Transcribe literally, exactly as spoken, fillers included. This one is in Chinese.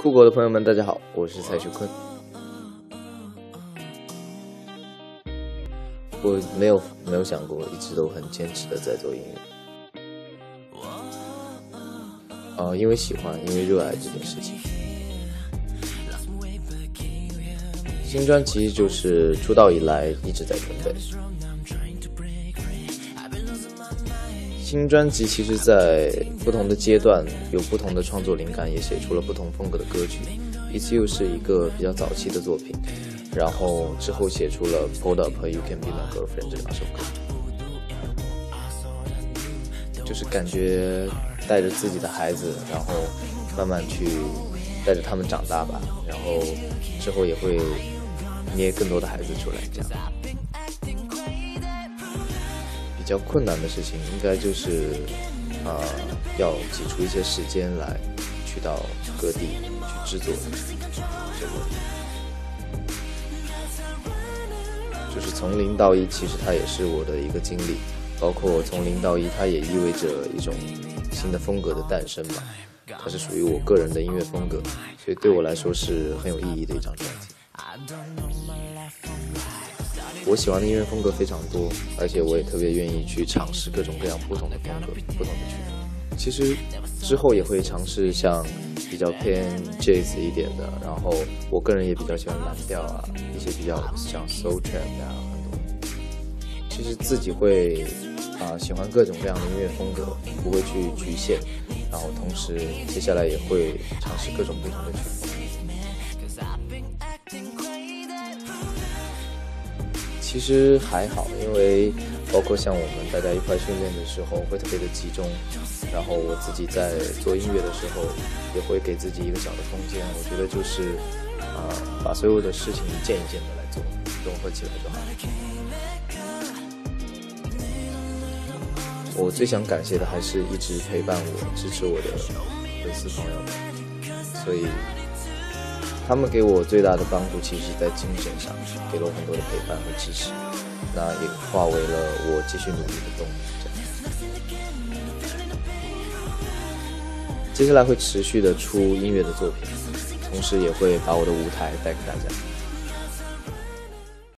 酷狗的朋友们，大家好，我是蔡徐坤。我没有没有想过，一直都很坚持的在做音乐。呃，因为喜欢，因为热爱这件事情。新专辑就是出道以来一直在准备。新专辑其实在不同的阶段有不同的创作灵感，也写出了不同风格的歌曲。E C U 是一个比较早期的作品，然后之后写出了 Hold Up 和 You Can Be My Girlfriend 这两首歌，就是感觉带着自己的孩子，然后慢慢去带着他们长大吧，然后之后也会捏更多的孩子出来，这样。比较困难的事情应该就是呃，要挤出一些时间来去到各地去制作这个，就是从零到一，其实它也是我的一个经历，包括从零到一它也意味着一种新的风格的诞生嘛，它是属于我个人的音乐风格，所以对我来说是很有意义的一张专辑。我喜欢的音乐风格非常多，而且我也特别愿意去尝试各种各样不同的风格、不同的曲风。其实之后也会尝试像比较偏 jazz 一点的，然后我个人也比较喜欢蓝调啊，一些比较像 soul trap 啊，很多。其实自己会啊、呃、喜欢各种各样的音乐风格，不会去局限，然后同时接下来也会尝试各种不同的曲风。其实还好，因为包括像我们大家一块训练的时候会特别的集中，然后我自己在做音乐的时候也会给自己一个小的空间，我觉得就是啊、呃，把所有的事情一件一件的来做，融合起来就好。我最想感谢的还是一直陪伴我、支持我的粉丝朋友们，所以他们给我最大的帮助其实是在精神上，给了我很多的陪伴和支持，那也化为了我继续努力的动力。接下来会持续的出音乐的作品，同时也会把我的舞台带给大家。